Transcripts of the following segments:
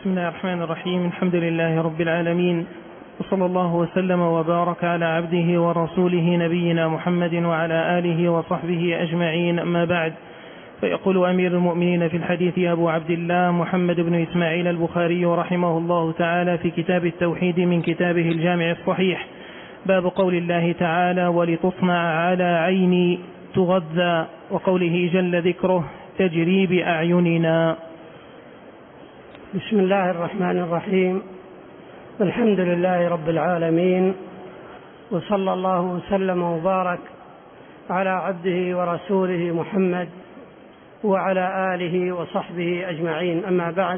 بسم الله الرحمن الرحيم. الحمد لله رب العالمين، وصلى الله وسلم وبارك على عبده ورسوله نبينا محمد وعلى آله وصحبه أجمعين، أما بعد. فيقول أمير المؤمنين في الحديث أبو عبد الله محمد بن إسماعيل البخاري رحمه الله تعالى في كتاب التوحيد من كتابه الجامع الصحيح: باب قول الله تعالى: ولتصنع على عيني تغذى، وقوله جل ذكره: تجري بأعيننا. بسم الله الرحمن الرحيم. الحمد لله رب العالمين، وصلى الله وسلم وبارك على عبده ورسوله محمد وعلى آله وصحبه أجمعين، أما بعد.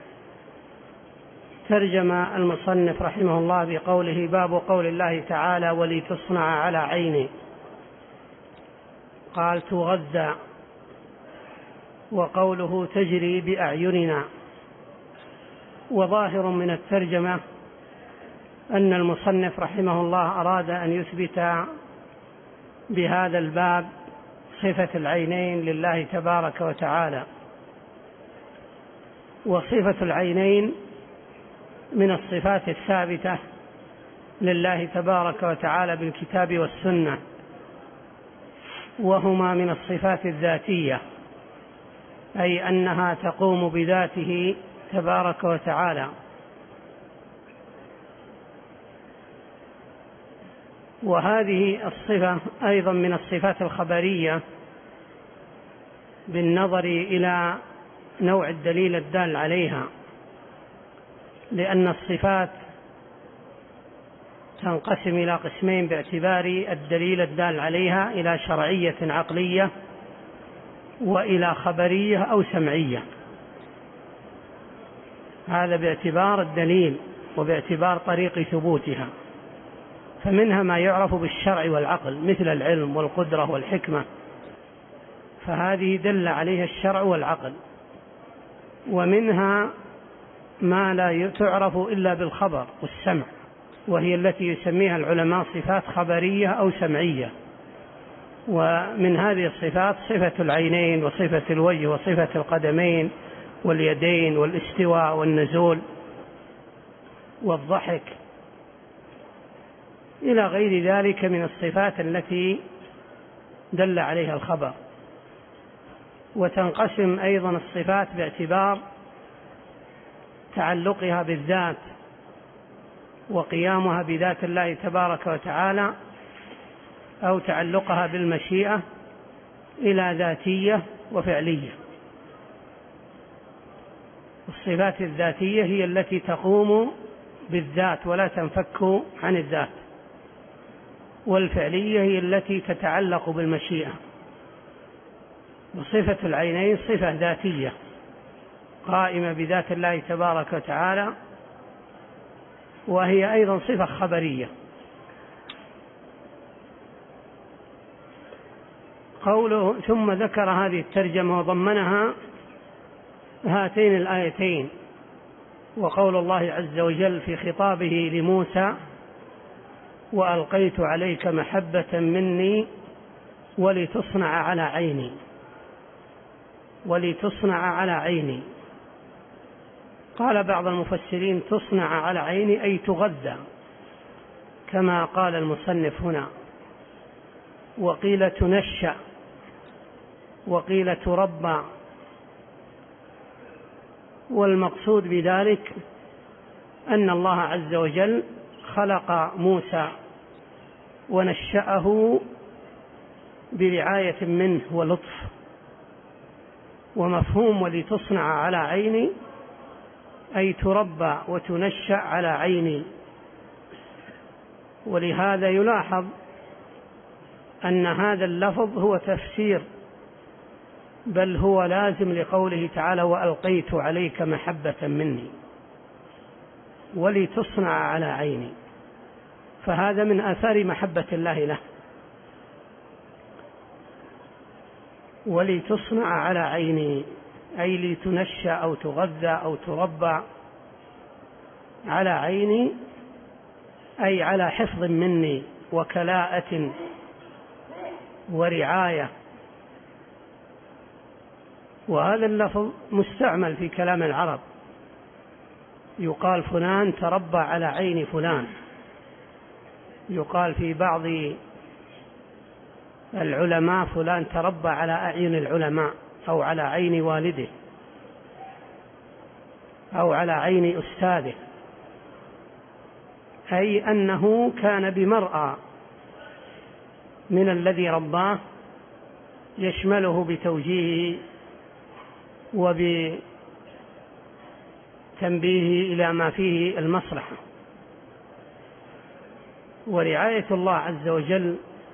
ترجم المصنف رحمه الله بقوله: باب قول الله تعالى: ولتصنع على عيني. قال: تغذى، وقوله تجري بأعيننا. وظاهر من الترجمة أن المصنف رحمه الله أراد أن يثبت بهذا الباب صفة العينين لله تبارك وتعالى. وصفة العينين من الصفات الثابتة لله تبارك وتعالى بالكتاب والسنة، وهما من الصفات الذاتية، أي أنها تقوم بذاته تبارك وتعالى. وهذه الصفة أيضا من الصفات الخبرية بالنظر إلى نوع الدليل الدال عليها، لأن الصفات تنقسم إلى قسمين باعتبار الدليل الدال عليها: إلى شرعية عقلية، وإلى خبرية أو سمعية. هذا باعتبار الدليل وباعتبار طريق ثبوتها. فمنها ما يعرف بالشرع والعقل مثل العلم والقدرة والحكمة، فهذه دل عليها الشرع والعقل. ومنها ما لا تعرف إلا بالخبر والسمع، وهي التي يسميها العلماء صفات خبرية أو سمعية. ومن هذه الصفات صفة العينين، وصفة الوجه، وصفة القدمين واليدين، والاستواء والنزول والضحك، إلى غير ذلك من الصفات التي دل عليها الخبر. وتنقسم أيضا الصفات باعتبار تعلقها بالذات وقيامها بذات الله تبارك وتعالى، أو تعلقها بالمشيئة إلى ذاتية وفعلية. الصفات الذاتية هي التي تقوم بالذات ولا تنفك عن الذات، والفعلية هي التي تتعلق بالمشيئة. وصفة العينين صفة ذاتية قائمة بذات الله تبارك وتعالى، وهي أيضا صفة خبرية. قوله ثم ذكر هذه الترجمة وضمنها هاتين الآيتين: وقول الله عز وجل في خطابه لموسى: وألقيت عليك محبة مني ولتصنع على عيني. ولتصنع على عيني، قال بعض المفسرين: تصنع على عيني أي تغذى، كما قال المصنف هنا. وقيل تنشأ، وقيل تربى. والمقصود بذلك أن الله عز وجل خلق موسى ونشأه برعاية منه ولطف. ومفهوم ولتصنع على عيني أي تربى وتنشأ على عيني. ولهذا يلاحظ أن هذا اللفظ هو تفسير، بل هو لازم لقوله تعالى: وألقيت عليك محبة مني ولتصنع على عيني. فهذا من آثار محبة الله له. ولتصنع على عيني أي لتنشأ أو تغذى أو تربى على عيني، أي على حفظ مني وكلاءة ورعاية. وهذا اللفظ مستعمل في كلام العرب، يقال فلان تربى على عين فلان، يقال في بعض العلماء فلان تربى على أعين العلماء، أو على عين والده، أو على عين أستاذه، أي أنه كان بمرأى من الذي رباه يشمله بتوجيهه وبتنبيهه إلى ما فيه المصلحة. ورعاية الله عز وجل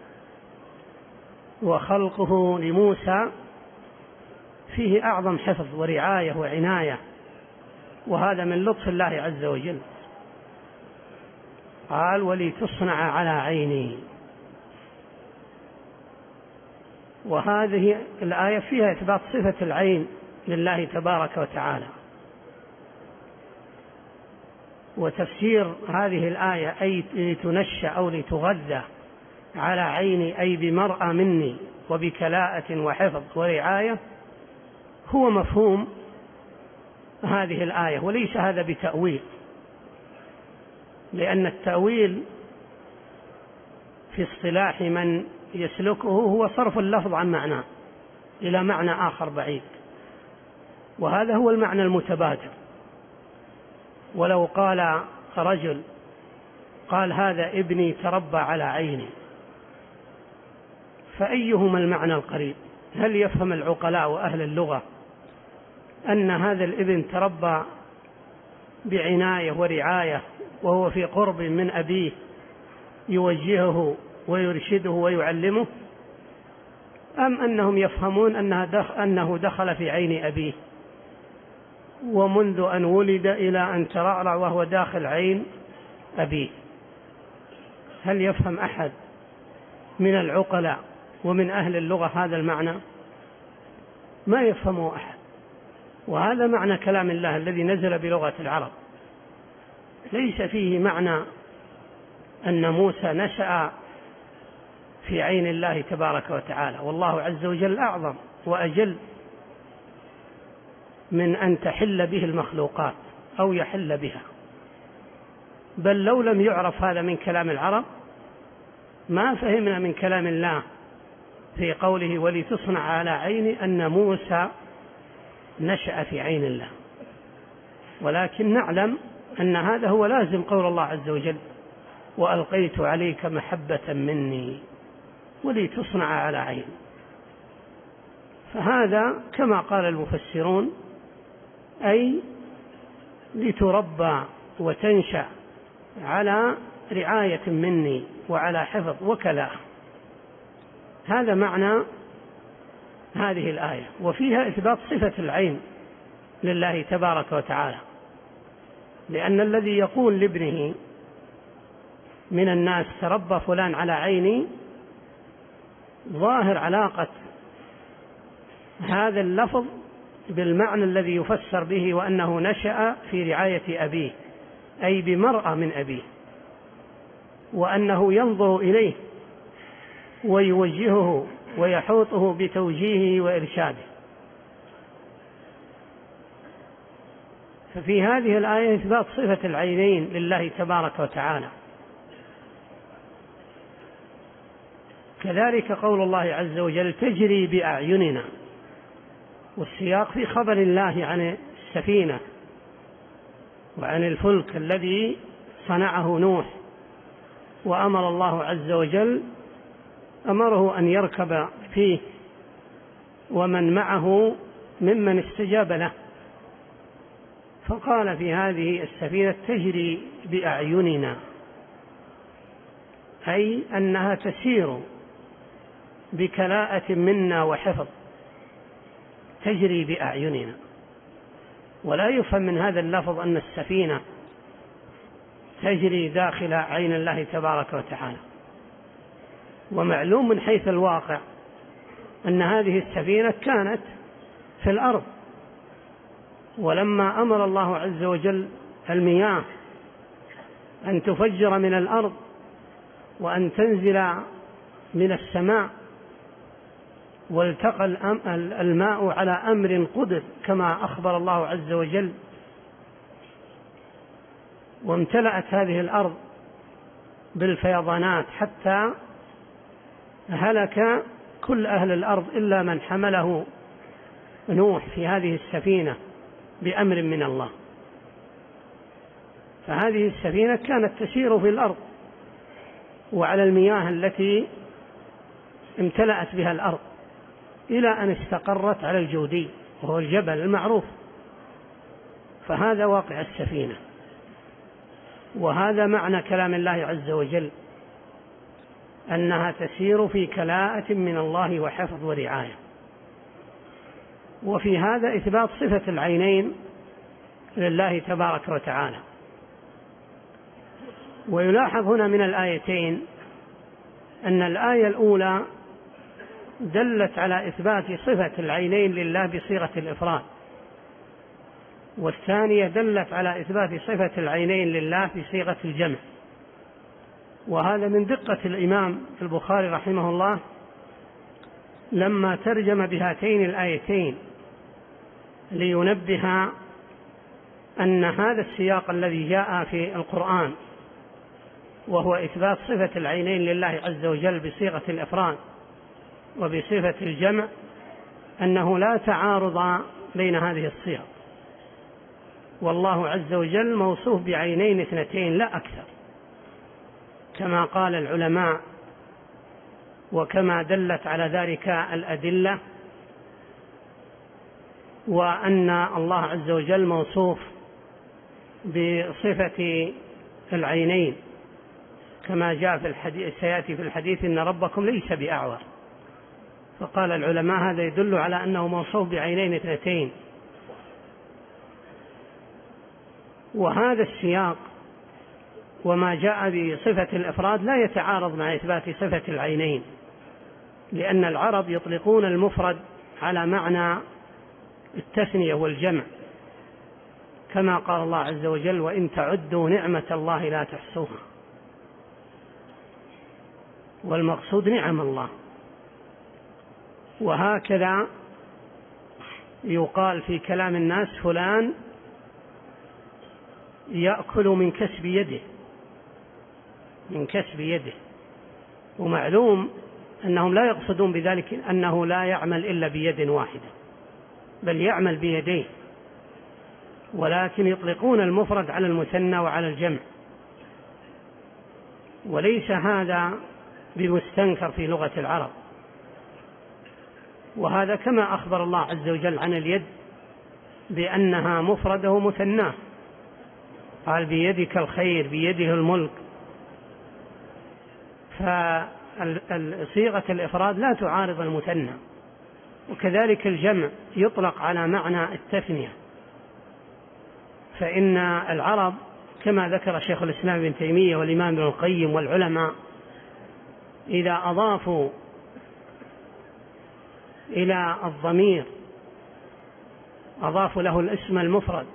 وخلقه لموسى فيه أعظم حفظ ورعاية وعناية، وهذا من لطف الله عز وجل. قال ولتصنع على عيني، وهذه الآية فيها إثبات صفة العين لله تبارك وتعالى. وتفسير هذه الآية أي لتنشأ أو لتغذى على عيني أي بمرأى مني وبكلاءة وحفظ ورعاية هو مفهوم هذه الآية، وليس هذا بتأويل، لأن التأويل في اصطلاح من يسلكه هو صرف اللفظ عن معناه إلى معنى آخر بعيد، وهذا هو المعنى المتبادر. ولو قال رجل قال هذا ابني تربى على عيني، فأيهما المعنى القريب؟ هل يفهم العقلاء وأهل اللغة أن هذا الابن تربى بعناية ورعاية وهو في قرب من أبيه يوجهه ويرشده ويعلمه، أم أنهم يفهمون أنه دخل في عين أبيه ومنذ أن ولد إلى أن ترعرع وهو داخل عين أبيه؟ هل يفهم أحد من العقلاء ومن أهل اللغة هذا المعنى؟ ما يفهمه أحد. وهذا معنى كلام الله الذي نزل بلغة العرب، ليس فيه معنى أن موسى نشأ في عين الله تبارك وتعالى، والله عز وجل أعظم وأجل من أن تحل به المخلوقات أو يحل بها. بل لو لم يعرف هذا من كلام العرب ما فهمنا من كلام الله في قوله ولتصنع على عيني أن موسى نشأ في عين الله، ولكن نعلم أن هذا هو لازم قول الله عز وجل وألقيت عليك محبة مني ولتصنع على عيني. فهذا كما قال المفسرون أي لتربى وتنشأ على رعاية مني وعلى حفظ وكلاء. هذا معنى هذه الآية، وفيها إثبات صفة العين لله تبارك وتعالى، لأن الذي يقول لابنه من الناس تربى فلان على عيني ظاهر علاقة هذا اللفظ بالمعنى الذي يفسر به وأنه نشأ في رعاية أبيه أي بمرأى من أبيه، وأنه ينظر إليه ويوجهه ويحوطه بتوجيهه وإرشاده. ففي هذه الآية إثبات صفة العينين لله تبارك وتعالى. كذلك قول الله عز وجل تجري بأعيننا، والسياق في خبر الله عن السفينة وعن الفلك الذي صنعه نوح، وأمر الله عز وجل أمره أن يركب فيه ومن معه ممن استجاب له، فقال في هذه السفينة تجري بأعيننا، أي أنها تسير بكلاءة منا وحفظ، تجري بأعيننا. ولا يفهم من هذا اللفظ أن السفينة تجري داخل عين الله تبارك وتعالى. ومعلوم من حيث الواقع أن هذه السفينة كانت في الأرض، ولما أمر الله عز وجل المياه أن تفجر من الأرض وأن تنزل من السماء والتقى الماء على أمر قدر كما أخبر الله عز وجل وامتلأت هذه الأرض بالفيضانات حتى هلك كل أهل الأرض إلا من حمله نوح في هذه السفينة بأمر من الله. فهذه السفينة كانت تسير في الأرض وعلى المياه التي امتلأت بها الأرض إلى أن استقرت على الجودي وهو الجبل المعروف. فهذا واقع السفينة، وهذا معنى كلام الله عز وجل، أنها تسير في كلاءة من الله وحفظ ورعاية. وفي هذا إثبات صفة العينين لله تبارك وتعالى. ويلاحظ هنا من الآيتين أن الآية الأولى دلت على إثبات صفة العينين لله بصيغة الإفراد، والثانية دلت على إثبات صفة العينين لله بصيغة الجمع. وهذا من دقة الإمام البخاري رحمه الله لما ترجم بهاتين الآيتين لينبه أن هذا السياق الذي جاء في القرآن وهو إثبات صفة العينين لله عز وجل بصيغة الإفراد وبصفة الجمع أنه لا تعارض بين هذه الصيغ، والله عز وجل موصوف بعينين اثنتين لا أكثر كما قال العلماء، وكما دلت على ذلك الأدلة، وأن الله عز وجل موصوف بصفة العينين كما جاء في الحديث سيأتي في الحديث إن ربكم ليس بأعور. فقال العلماء هذا يدل على أنه موصوف بعينين اثنتين. وهذا السياق وما جاء بصفة الإفراد لا يتعارض مع إثبات صفة العينين، لأن العرب يطلقون المفرد على معنى التثنية والجمع، كما قال الله عز وجل وإن تعدوا نعمة الله لا تحصوها، والمقصود نعم الله. وهكذا يقال في كلام الناس فلان يأكل من كسب يده، من كسب يده. ومعلوم أنهم لا يقصدون بذلك أنه لا يعمل إلا بيد واحدة، بل يعمل بيديه، ولكن يطلقون المفرد على المثنى وعلى الجمع، وليس هذا بمستنكر في لغة العرب. وهذا كما أخبر الله عز وجل عن اليد بأنها مفردة ومثناه، قال بيدك الخير بيده الملك. فصيغة الإفراد لا تعارض المثنى، وكذلك الجمع يطلق على معنى التثنية. فإن العرب كما ذكر شيخ الإسلام ابن تيمية والإمام ابن القيم والعلماء إذا أضافوا إلى الضمير أضافوا له الاسم المفرد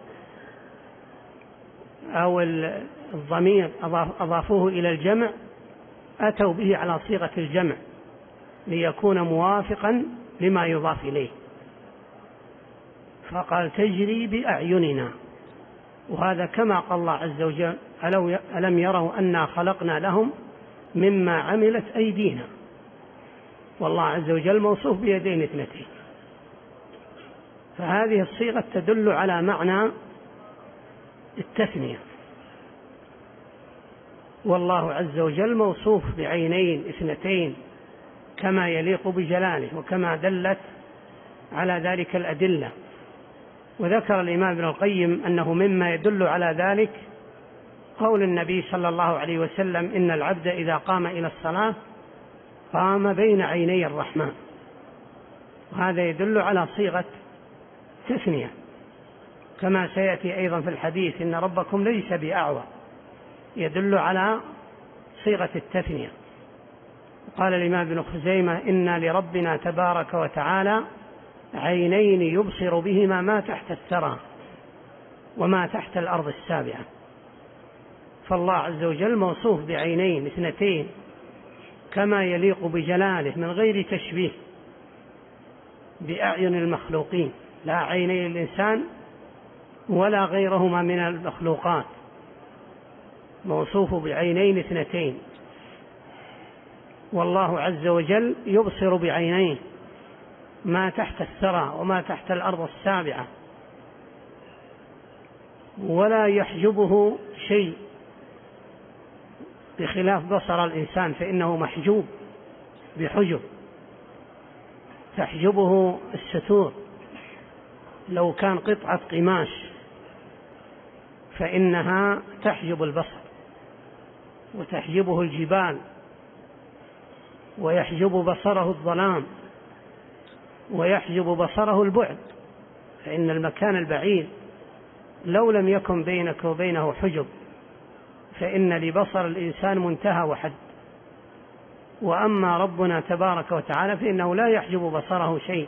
أو الضمير أضافوه إلى الجمع أتوا به على صيغة الجمع ليكون موافقا لما يضاف إليه. فقال تجري بأعيننا، وهذا كما قال الله عز وجل ألم يروا أنا خلقنا لهم مما عملت أيدينا. والله عز وجل موصوف بيدين اثنتين. فهذه الصيغة تدل على معنى التثنية. والله عز وجل موصوف بعينين اثنتين كما يليق بجلاله، وكما دلت على ذلك الأدلة. وذكر الإمام ابن القيم أنه مما يدل على ذلك قول النبي صلى الله عليه وسلم إن العبد إذا قام إلى الصلاة قام بين عيني الرحمن. وهذا يدل على صيغة تثنية، كما سيأتي أيضا في الحديث إن ربكم ليس بأعور، يدل على صيغة التثنية. قال الإمام ابن خزيمة إن لربنا تبارك وتعالى عينين يبصر بهما ما تحت الثرى وما تحت الأرض السابعة. فالله عز وجل موصوف بعينين اثنتين كما يليق بجلاله من غير تشبيه بأعين المخلوقين، لا عيني الإنسان ولا غيرهما من المخلوقات، موصوف بعينين اثنتين، والله عز وجل يبصر بعينيه ما تحت الثرى وما تحت الأرض السابعة، ولا يحجبه شيء، بخلاف بصر الإنسان فإنه محجوب بحجب تحجبه الستور. لو كان قطعة قماش فإنها تحجب البصر، وتحجبه الجبال، ويحجب بصره الظلام، ويحجب بصره البعد، فإن المكان البعيد لو لم يكن بينك وبينه حجب فإن لبصر الإنسان منتهى وحد. وأما ربنا تبارك وتعالى فإنه لا يحجب بصره شيء،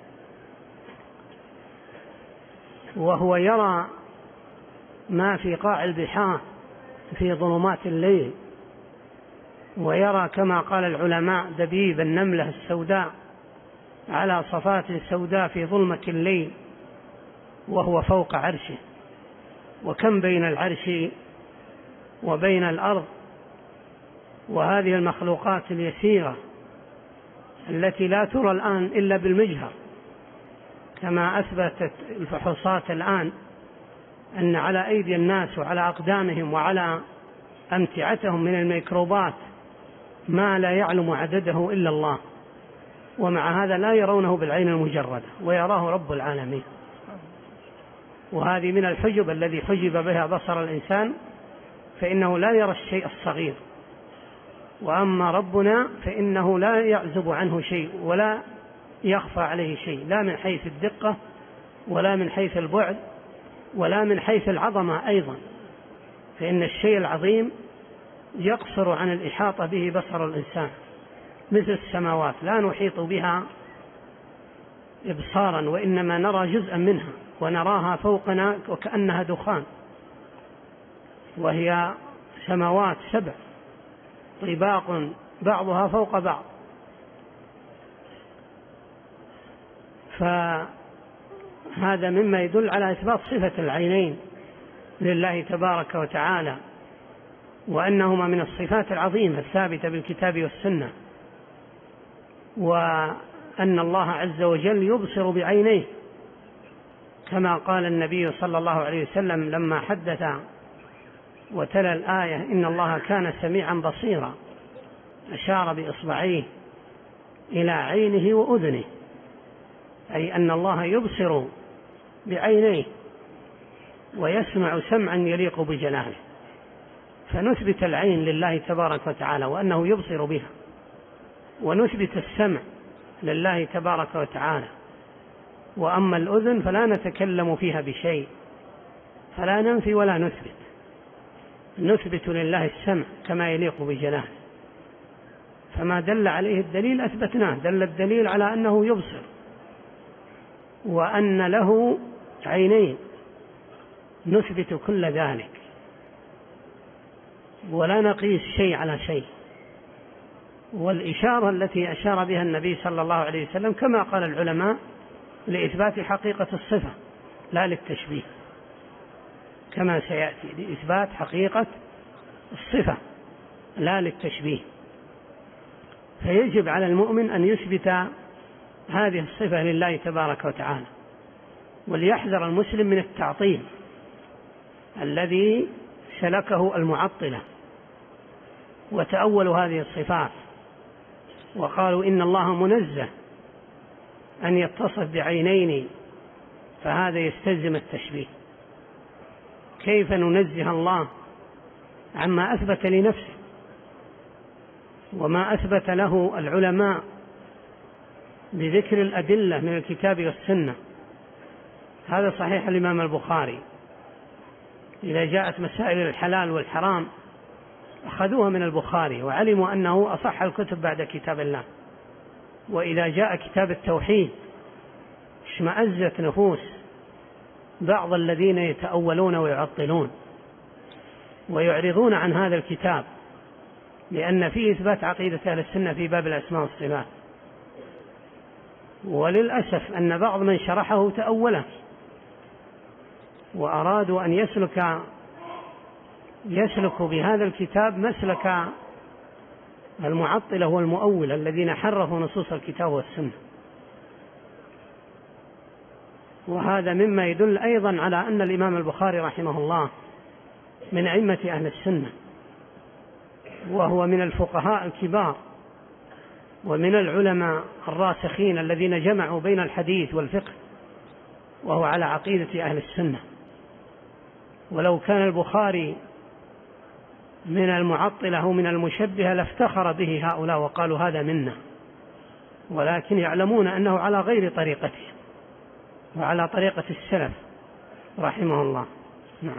وهو يرى ما في قاع البحار في ظلمات الليل، ويرى كما قال العلماء دبيب النملة السوداء على صفات سوداء في ظلمة الليل وهو فوق عرشه. وكم بين العرش وبين الأرض، وهذه المخلوقات اليسيرة التي لا ترى الآن إلا بالمجهر، كما أثبتت الفحوصات الآن أن على أيدي الناس وعلى أقدامهم وعلى أمتعتهم من الميكروبات ما لا يعلم عدده إلا الله، ومع هذا لا يرونه بالعين المجردة ويراه رب العالمين. وهذه من الحجب الذي حجب بها بصر الإنسان، فإنه لا يرى الشيء الصغير. وأما ربنا فإنه لا يعزب عنه شيء ولا يخفى عليه شيء، لا من حيث الدقة ولا من حيث البعد ولا من حيث العظمة أيضا، فإن الشيء العظيم يقصر عن الإحاطة به بصر الإنسان، مثل السماوات لا نحيط بها إبصارا، وإنما نرى جزءا منها ونراها فوقنا وكأنها دخان، وهي سماوات 7 طباق بعضها فوق بعض. فهذا مما يدل على إثبات صفة العينين لله تبارك وتعالى، وأنهما من الصفات العظيمة الثابتة بالكتاب والسنة، وأن الله عز وجل يبصر بعينيه، كما قال النبي صلى الله عليه وسلم لما حدث وتلا الآية إن الله كان سميعا بصيرا، أشار بإصبعيه إلى عينه وأذنه، أي أن الله يبصر بعينيه ويسمع سمعا يليق بجلاله. فنثبت العين لله تبارك وتعالى وأنه يبصر بها، ونثبت السمع لله تبارك وتعالى. وأما الأذن فلا نتكلم فيها بشيء، فلا ننفي ولا نثبت لله السمع كما يليق بجلاله. فما دل عليه الدليل أثبتناه، دل الدليل على أنه يبصر وأن له عينين، نثبت كل ذلك ولا نقيس شيء على شيء. والإشارة التي أشار بها النبي صلى الله عليه وسلم كما قال العلماء لإثبات حقيقة الصفة لا للتشبيه، كما سيأتي لإثبات حقيقة الصفة لا للتشبيه. فيجب على المؤمن أن يثبت هذه الصفة لله تبارك وتعالى، وليحذر المسلم من التعطيل الذي سلكه المعطلة وتأولوا هذه الصفات وقالوا إن الله منزه أن يتصف بعينين، فهذا يستلزم التشبيه. كيف ننزه الله عما أثبت لنفسه وما أثبت له العلماء بذكر الأدلة من الكتاب والسنة؟ هذا صحيح الإمام البخاري، إذا جاءت مسائل الحلال والحرام أخذوها من البخاري وعلموا أنه أصح الكتب بعد كتاب الله. وإذا جاء كتاب التوحيد اشمأزت نفوس بعض الذين يتأولون ويعطلون ويعرضون عن هذا الكتاب، لأن فيه إثبات عقيدة أهل السنة في باب الأسماء والصفات. وللأسف أن بعض من شرحه تأوله وأرادوا أن يسلك يسلك بهذا الكتاب مسلك المعطلة والمؤولة الذين حرفوا نصوص الكتاب والسنة. وهذا مما يدل أيضا على أن الإمام البخاري رحمه الله من أئمة أهل السنة، وهو من الفقهاء الكبار ومن العلماء الراسخين الذين جمعوا بين الحديث والفقه، وهو على عقيدة أهل السنة. ولو كان البخاري من المعطلة أو من المشبهة لافتخر به هؤلاء وقالوا هذا منا، ولكن يعلمون أنه على غير طريقته وعلى طريقة السلف رحمه الله. نعم.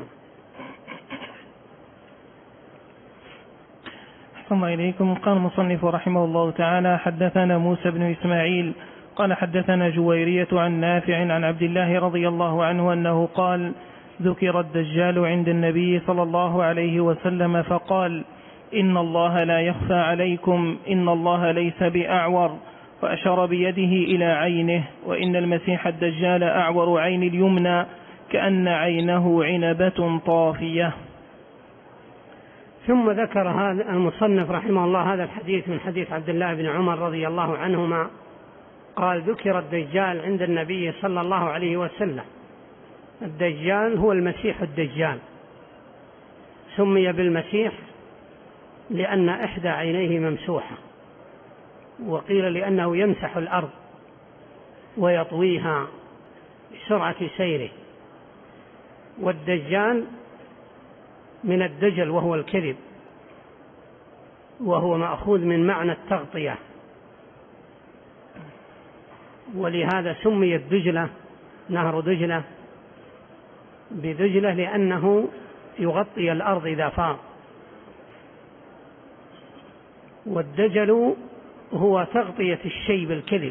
أحسن إليكم. قال المصنف رحمه الله تعالى: حدثنا موسى بن إسماعيل قال حدثنا جويرية عن نافع عن عبد الله رضي الله عنه أنه قال: ذكر الدجال عند النبي صلى الله عليه وسلم فقال: إن الله لا يخفى عليكم، إن الله ليس بأعور، فأشار بيده إلى عينه، وإن المسيح الدجال أعور عين اليمنى كأن عينه عنبة طافية. ثم ذكر هذا المصنف رحمه الله هذا الحديث من حديث عبد الله بن عمر رضي الله عنهما قال: ذكر الدجال عند النبي صلى الله عليه وسلم. الدجال هو المسيح الدجال، سمي بالمسيح لأن إحدى عينيه ممسوحة، وقيل لأنه يمسح الأرض ويطويها بسرعة سيره. والدجال من الدجل وهو الكذب، وهو مأخوذ من معنى التغطية، ولهذا سميت دجلة نهر دجلة بدجلة لأنه يغطي الأرض إذا فاض. والدجل هو تغطية الشيء بالكذب.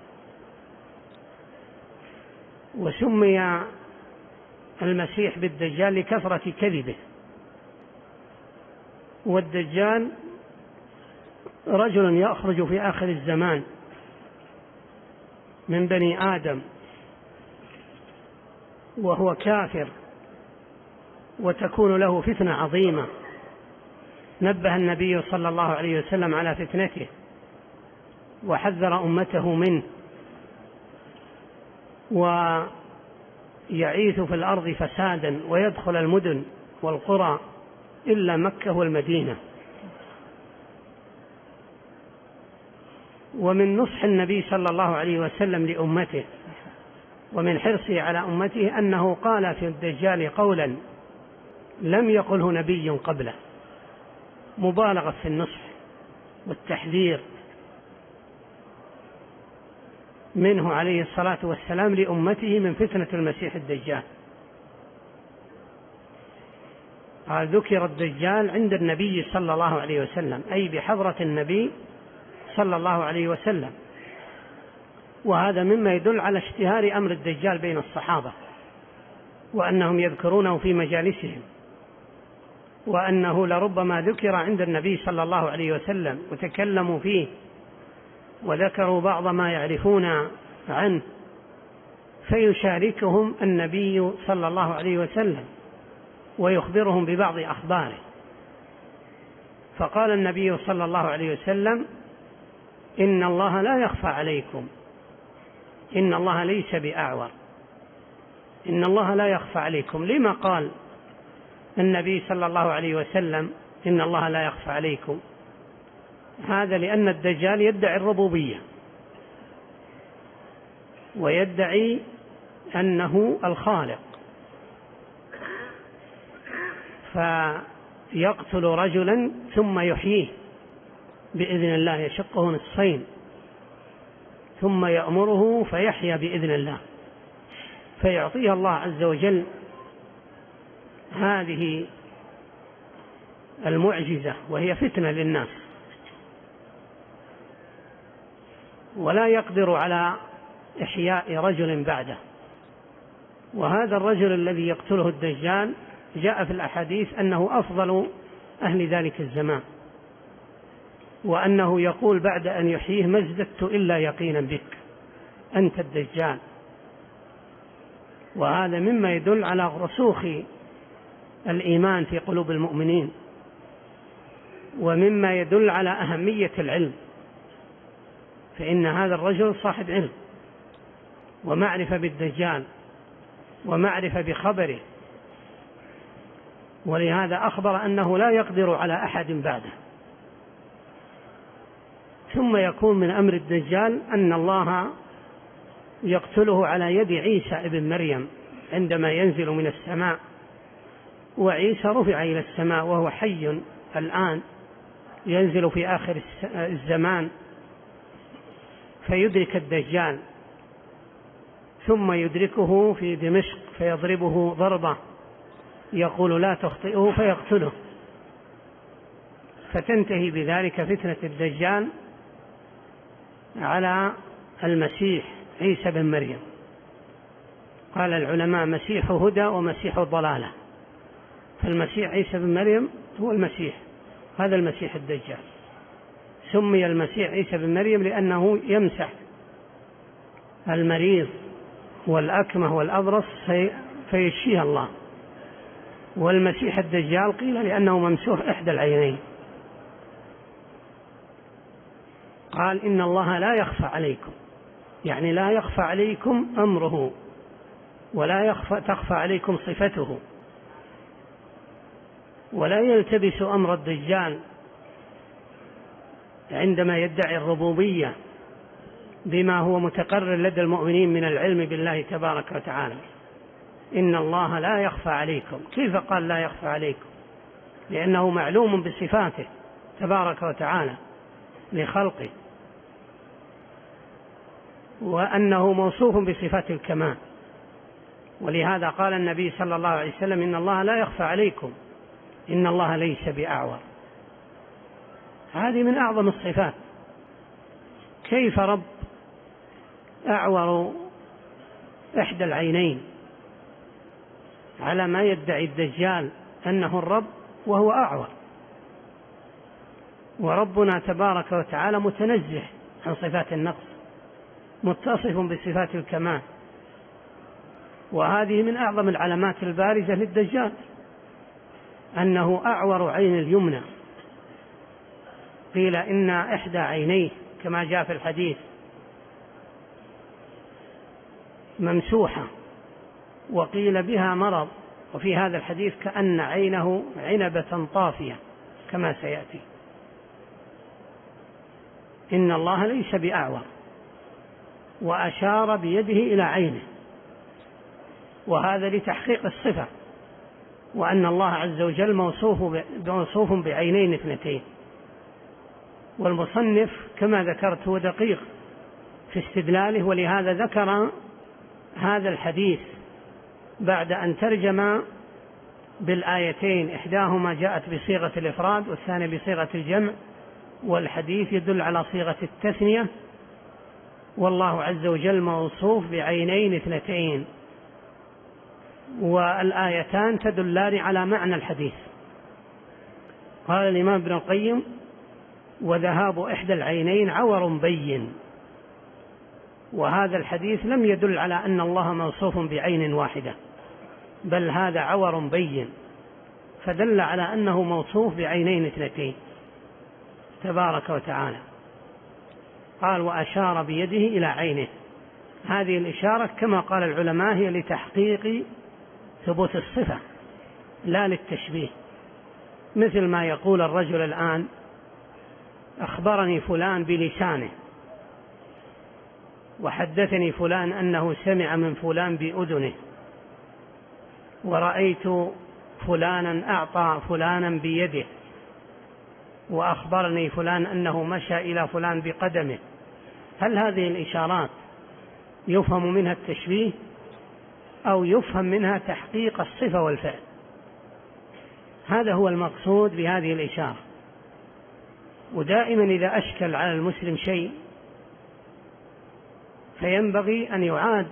وسمي المسيح بالدجال لكثرة كذبه. والدجال رجل يخرج في آخر الزمان من بني آدم، وهو كافر، وتكون له فتنة عظيمة. نبه النبي صلى الله عليه وسلم على فتنته وحذر أمته منه، ويعيث في الأرض فسادا ويدخل المدن والقرى إلا مكة والمدينة. ومن نصح النبي صلى الله عليه وسلم لأمته ومن حرصه على أمته أنه قال في الدجال قولا لم يقله نبي قبله، مبالغة في النصح والتحذير منه عليه الصلاة والسلام لأمته من فتنة المسيح الدجال. قال: ذكر الدجال عند النبي صلى الله عليه وسلم، أي بحضرة النبي صلى الله عليه وسلم. وهذا مما يدل على اشتهار أمر الدجال بين الصحابة، وأنهم يذكرونه في مجالسهم، وأنه لربما ذكر عند النبي صلى الله عليه وسلم وتكلموا فيه وذكروا بعض ما يعرفون عنه، فيشاركهم النبي صلى الله عليه وسلم ويخبرهم ببعض أخباره. فقال النبي صلى الله عليه وسلم: إن الله لا يخفى عليكم، إن الله ليس بأعور، إن الله لا يخفى عليكم. لما قال النبي صلى الله عليه وسلم إن الله لا يخفى عليكم؟ هذا لأن الدجال يدعي الربوبية ويدعي أنه الخالق، فيقتل رجلا ثم يحييه بإذن الله، يشقه نصفين ثم يأمره فيحيا بإذن الله، فيعطيه الله عز وجل هذه المعجزة، وهي فتنة للناس، ولا يقدر على إحياء رجل بعده. وهذا الرجل الذي يقتله الدجال جاء في الأحاديث أنه أفضل أهل ذلك الزمان، وأنه يقول بعد أن يحييه: ما ازددت إلا يقينا بك أنت الدجال. وهذا مما يدل على رسوخ الإيمان في قلوب المؤمنين، ومما يدل على أهمية العلم، فإن هذا الرجل صاحب علم ومعرفة بالدجال ومعرفة بخبره، ولهذا أخبر أنه لا يقدر على أحد بعده. ثم يكون من أمر الدجال أن الله يقتله على يد عيسى ابن مريم عندما ينزل من السماء، وعيسى رفع إلى السماء وهو حي الآن، ينزل في آخر الزمان فيدرك الدجال، ثم يدركه في دمشق فيضربه ضربة يقول لا تخطئه فيقتله، فتنتهي بذلك فتنة الدجال على المسيح عيسى بن مريم. قال العلماء مسيح هدى ومسيح ضلالة، فالمسيح عيسى بن مريم هو المسيح، هذا المسيح الدجال. سمي المسيح عيسى بن مريم لأنه يمسح المريض والأكمه والأبرص فيشفيه الله، والمسيح الدجال قيل لأنه ممسوح إحدى العينين. قال إن الله لا يخفى عليكم، يعني لا يخفى عليكم أمره ولا تخفى عليكم صفته، ولا يلتبس أمر الدجال عندما يدعي الربوبية بما هو متقرر لدى المؤمنين من العلم بالله تبارك وتعالى. إن الله لا يخفى عليكم. كيف قال لا يخفى عليكم؟ لأنه معلوم بصفاته تبارك وتعالى لخلقه، وأنه موصوف بصفات الكمال، ولهذا قال النبي صلى الله عليه وسلم إن الله لا يخفى عليكم، إن الله ليس بأعور. هذه من أعظم الصفات. كيف رب أعور إحدى العينين على ما يدعي الدجال أنه الرب وهو أعور؟ وربنا تبارك وتعالى متنزه عن صفات النقص، متصف بصفات الكمال، وهذه من أعظم العلامات البارزة للدجال أنه أعور عين اليمنى. قيل إن إحدى عينيه كما جاء في الحديث ممسوحة، وقيل بها مرض، وفي هذا الحديث كأن عينه عنبة طافية كما سيأتي. إن الله ليس بأعور، وأشار بيده إلى عينه، وهذا لتحقيق الصفة، وأن الله عز وجل موصوف بعينين اثنتين. والمصنف كما ذكرت هو دقيق في استدلاله، ولهذا ذكر هذا الحديث بعد أن ترجم بالآيتين، إحداهما جاءت بصيغة الإفراد والثانية بصيغة الجمع، والحديث يدل على صيغة التثنية، والله عز وجل موصوف بعينين اثنتين، والآيتان تدلان على معنى الحديث. قال الإمام ابن القيم وذهاب إحدى العينين عور بين، وهذا الحديث لم يدل على أن الله موصوف بعين واحدة، بل هذا عور بين، فدل على أنه موصوف بعينين اثنتين تبارك وتعالى. قال وأشار بيده إلى عينه. هذه الإشارة كما قال العلماء هي لتحقيق ثبوت الصفة لا للتشبيه، مثل ما يقول الرجل الآن أخبرني فلان بلسانه، وحدثني فلان أنه سمع من فلان بأذنه، ورأيت فلانا أعطى فلانا بيده، وأخبرني فلان أنه مشى إلى فلان بقدمه. هل هذه الإشارات يفهم منها التشبيه أو يفهم منها تحقيق الصفة والفعل؟ هذا هو المقصود بهذه الإشارة. ودائما إذا أشكل على المسلم شيء فينبغي أن يعاد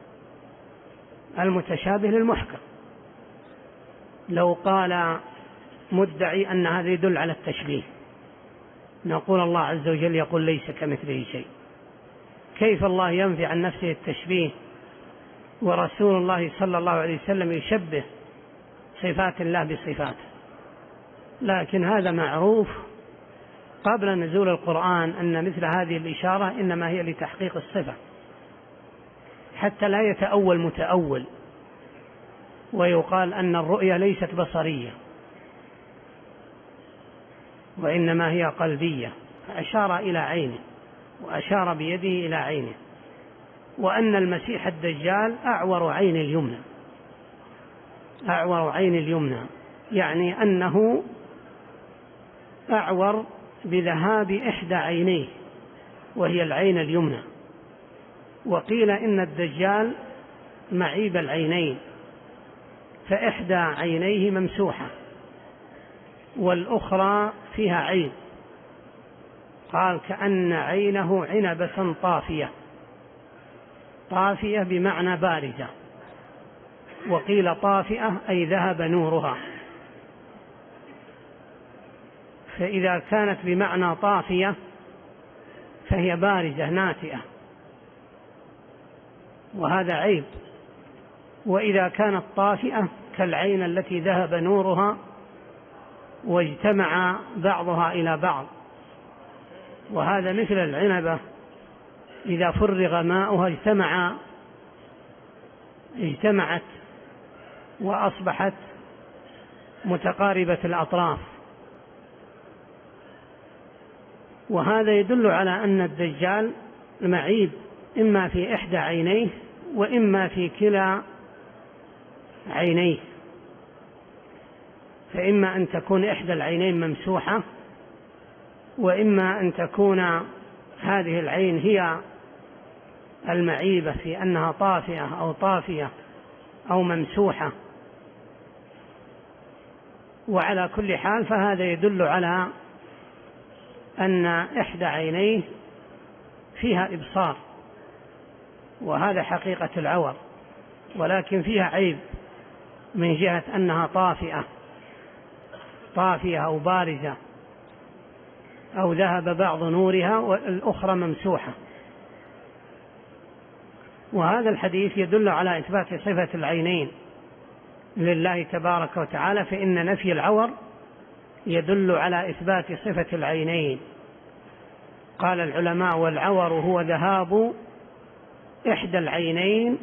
المتشابه للمحكم. لو قال مدعي أن هذا يدل على التشبيه، نقول الله عز وجل يقول ليس كمثله شيء. كيف الله ينفي عن نفسه التشبيه ورسول الله صلى الله عليه وسلم يشبه صفات الله بصفاته، لكن هذا معروف قبل نزول القرآن أن مثل هذه الإشارة إنما هي لتحقيق الصفة، حتى لا يتأول متأول ويقال أن الرؤية ليست بصرية وإنما هي قلبية، فأشار إلى عينه وأشار بيده إلى عينه، وأن المسيح الدجال أعور عين اليمنى، أعور عين اليمنى يعني أنه أعور بذهاب إحدى عينيه وهي العين اليمنى. وقيل إن الدجال معيب العينين، فإحدى عينيه ممسوحة والأخرى فيها عيب، قال كأن عينه عنبة طافية، طافية بمعنى بارزة، وقيل طافئة أي ذهب نورها، فإذا كانت بمعنى طافية فهي بارزة ناتئة وهذا عيب، وإذا كانت طافئة كالعين التي ذهب نورها واجتمع بعضها إلى بعض، وهذا مثل العنبة إذا فرغ ماؤها اجتمعت وأصبحت متقاربة الأطراف. وهذا يدل على أن الدجال معيب إما في إحدى عينيه وإما في كلا عينيه، فإما أن تكون إحدى العينين ممسوحة وإما أن تكون هذه العين هي المعيبة في أنها طافئة أو طافية أو ممسوحة. وعلى كل حال فهذا يدل على أن إحدى عينيه فيها إبصار، وهذا حقيقة العور، ولكن فيها عيب من جهة أنها طافية أو بارزة أو ذهب بعض نورها والأخرى ممسوحة. وهذا الحديث يدل على إثبات صفة العينين لله تبارك وتعالى، فإن نفي العور يدل على إثبات صفة العينين. قال العلماء والعور هو ذهاب إحدى العينين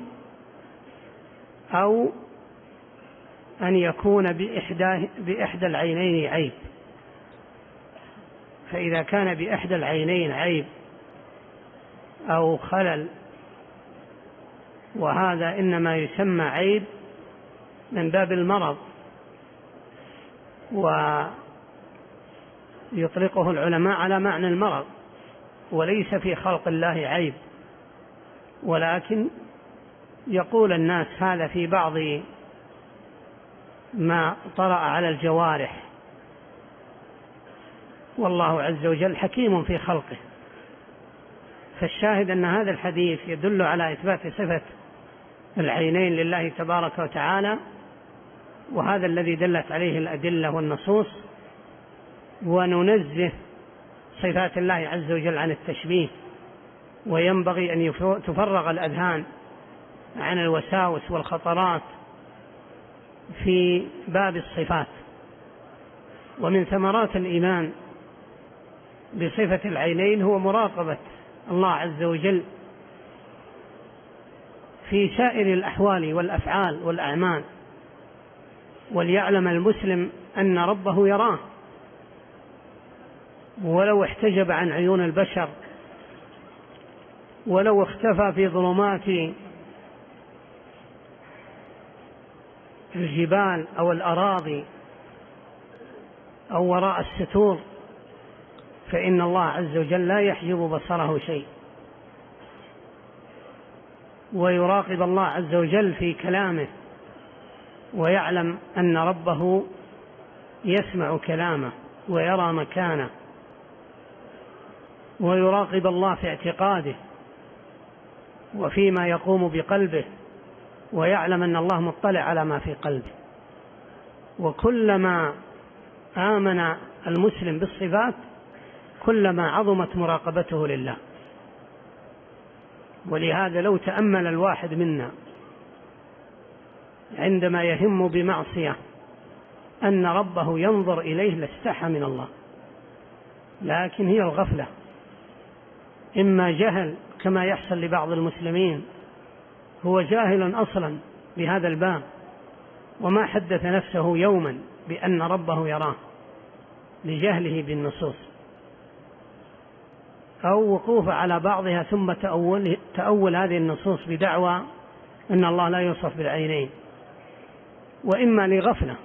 أو أن يكون بإحدى العينين عيب، فإذا كان بإحدى العينين عيب أو خلل، وهذا إنما يسمى عيب من باب المرض، ويطلقه العلماء على معنى المرض، وليس في خلق الله عيب، ولكن يقول الناس هذا في بعض ما طرأ على الجوارح، والله عز وجل حكيم في خلقه. فالشاهد أن هذا الحديث يدل على إثبات صفة العينين لله تبارك وتعالى، وهذا الذي دلت عليه الأدلة والنصوص، وننزه صفات الله عز وجل عن التشبيه، وينبغي أن تفرغ الأذهان عن الوساوس والخطرات في باب الصفات. ومن ثمرات الإيمان بصفة العينين هو مراقبة الله عز وجل في سائر الأحوال والأفعال والأعمال، وليعلم المسلم أن ربه يراه ولو احتجب عن عيون البشر، ولو اختفى في ظلمات الجبال أو الأراضي أو وراء الستور، فإن الله عز وجل لا يحجب بصره شيء. ويراقب الله عز وجل في كلامه ويعلم أن ربه يسمع كلامه ويرى مكانه، ويراقب الله في اعتقاده وفيما يقوم بقلبه، ويعلم أن الله مطلع على ما في قلبه. وكلما آمن المسلم بالصفات كلما عظمت مراقبته لله. ولهذا لو تأمل الواحد منا عندما يهم بمعصية أن ربه ينظر إليه لاستحى من الله، لكن هي الغفلة، إما جهل كما يحصل لبعض المسلمين، هو جاهل أصلا بهذا الباب وما حدث نفسه يوما بأن ربه يراه لجهله بالنصوص، أو وقوف على بعضها ثم تأول هذه النصوص بدعوى أن الله لا يوصف بالعينين، وإما لغفلة.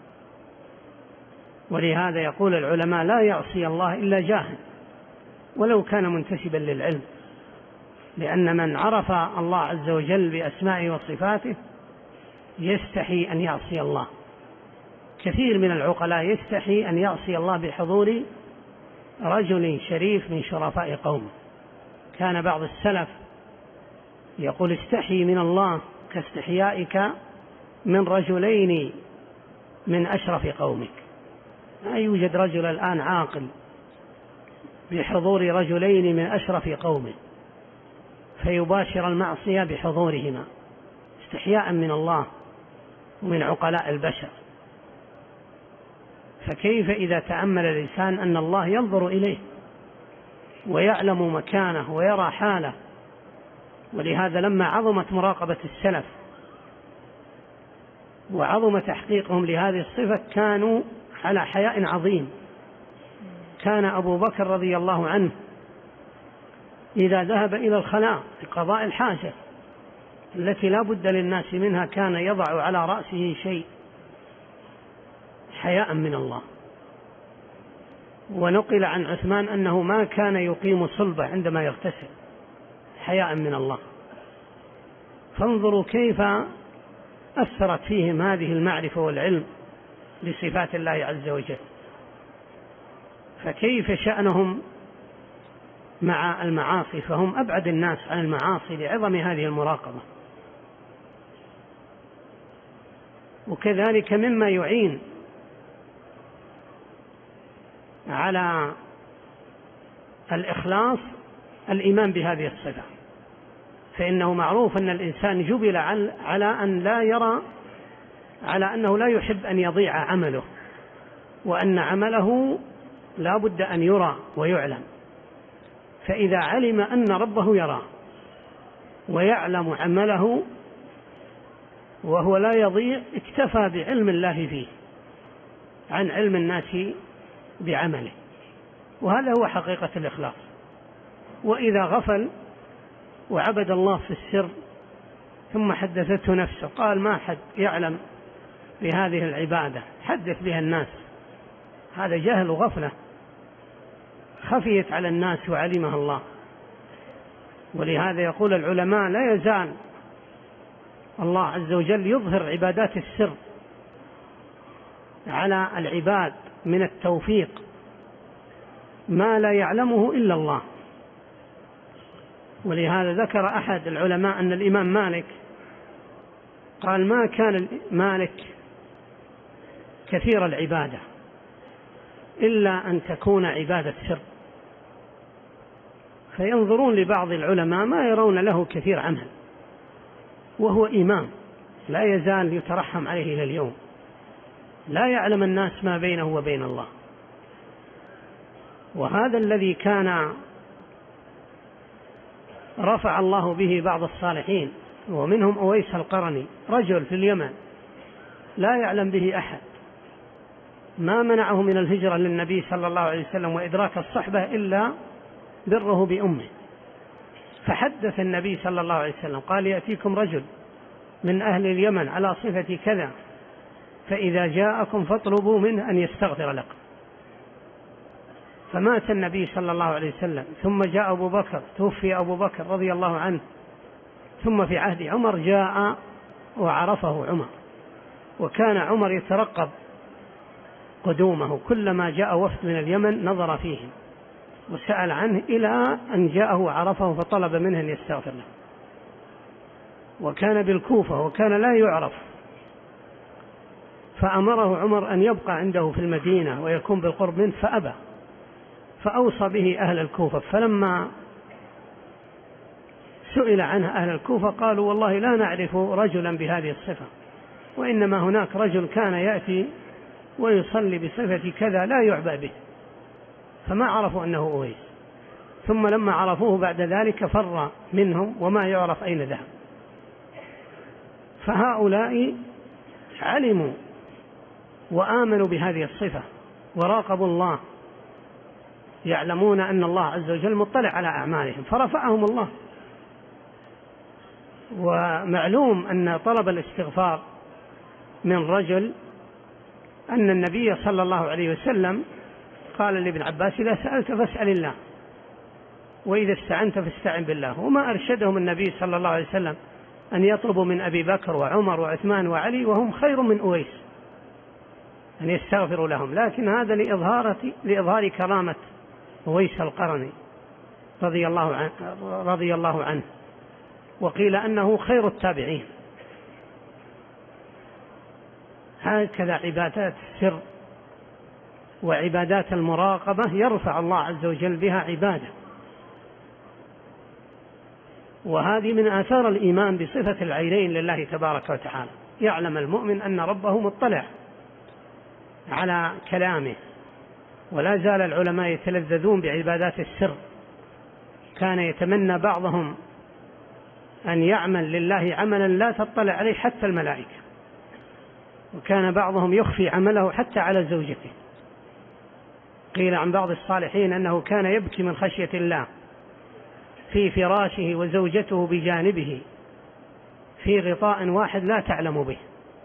ولهذا يقول العلماء لا يعصي الله إلا جاهل ولو كان منتسبا للعلم، لأن من عرف الله عز وجل بأسمائه وصفاته يستحي أن يعصي الله. كثير من العقلاء يستحي أن يعصي الله بحضور رجل شريف من شرفاء قومه. كان بعض السلف يقول استحي من الله كاستحيائك من رجلين من أشرف قومك. لا يوجد رجل الآن عاقل بحضور رجلين من أشرف قومه فيباشر المعصية بحضورهما استحياء من الله ومن عقلاء البشر. فكيف إذا تأمل الإنسان أن الله ينظر إليه ويعلم مكانه ويرى حاله؟ ولهذا لما عظمت مراقبة السلف وعظم تحقيقهم لهذه الصفة كانوا على حياء عظيم. كان أبو بكر رضي الله عنه إذا ذهب إلى الخلاء لقضاء الحاجة التي لا بد للناس منها كان يضع على رأسه شيء حياء من الله. ونقل عن عثمان أنه ما كان يقيم صلبة عندما يغتسل حياء من الله. فانظروا كيف أثرت فيهم هذه المعرفة والعلم لصفات الله عز وجل. فكيف شأنهم مع المعاصي؟ فهم أبعد الناس عن المعاصي لعظم هذه المراقبة. وكذلك مما يعين على الإخلاص الإيمان بهذه الصفة، فإنه معروف أن الإنسان جبل على أن لا يرى، على أنه لا يحب أن يضيع عمله، وأن عمله لا بد أن يرى ويعلم. فإذا علم أن ربه يرى ويعلم عمله وهو لا يضيع اكتفى بعلم الله فيه عن علم الناس بعمله، وهذا هو حقيقة الإخلاص. وإذا غفل وعبد الله في السر ثم حدثته نفسه قال ما حد يعلم بهذه العبادة حدث بها الناس، هذا جهل وغفلة خفيت على الناس وعلمها الله. ولهذا يقول العلماء لا يزال الله عز وجل يظهر عبادات السر على العباد من التوفيق ما لا يعلمه إلا الله. ولهذا ذكر أحد العلماء أن الإمام مالك قال ما كان مالك كثير العبادة إلا أن تكون عبادة سر. فينظرون لبعض العلماء ما يرون له كثير عمل وهو إمام لا يزال يترحم عليه إلى اليوم، لا يعلم الناس ما بينه وبين الله. وهذا الذي كان رفع الله به بعض الصالحين ومنهم أويس القرني، رجل في اليمن لا يعلم به أحد، ما منعه من الهجرة للنبي صلى الله عليه وسلم وإدراك الصحبة إلا بره بأمه. فحدث النبي صلى الله عليه وسلم قال يأتيكم رجل من أهل اليمن على صفة كذا فإذا جاءكم فاطلبوا منه أن يستغفر لكم. فمات النبي صلى الله عليه وسلم ثم جاء أبو بكر، توفي أبو بكر رضي الله عنه، ثم في عهد عمر جاء وعرفه عمر، وكان عمر يترقب قدومه، كلما جاء وفد من اليمن نظر فيهم وسأل عنه إلى أن جاءه وعرفه فطلب منه أن يستغفر له. وكان بالكوفة وكان لا يعرف، فأمره عمر أن يبقى عنده في المدينة ويكون بالقرب منه فأبى، فأوصى به أهل الكوفة. فلما سئل عنه أهل الكوفة قالوا والله لا نعرف رجلا بهذه الصفة، وإنما هناك رجل كان يأتي ويصلي بصفة كذا لا يعبأ به، فما عرفوا أنه أويس. ثم لما عرفوه بعد ذلك فر منهم وما يعرف أين ذهب. فهؤلاء علموا وآمنوا بهذه الصفة وراقبوا الله، يعلمون أن الله عز وجل مطلع على أعمالهم فرفعهم الله. ومعلوم أن طلب الاستغفار من رجل أن النبي صلى الله عليه وسلم قال لابن عباس: إذا سألت فاسأل الله، وإذا استعنت فاستعن بالله. وما أرشدهم النبي صلى الله عليه وسلم أن يطلبوا من أبي بكر وعمر وعثمان وعلي وهم خير من أويس أن يستغفروا لهم، لكن هذا لإظهار كرامة أويس القرني رضي الله عنه. وقيل أنه خير التابعين. هكذا عبادات السر وعبادات المراقبة يرفع الله عز وجل بها عباده، وهذه من آثار الإيمان بصفة العينين لله تبارك وتعالى. يعلم المؤمن أن ربه مطلع على كلامه. ولا زال العلماء يتلذذون بعبادات السر. كان يتمنى بعضهم أن يعمل لله عملا لا تطلع عليه حتى الملائكة، وكان بعضهم يخفي عمله حتى على زوجته. قيل عن بعض الصالحين أنه كان يبكي من خشية الله في فراشه وزوجته بجانبه في غطاء واحد لا تعلم به.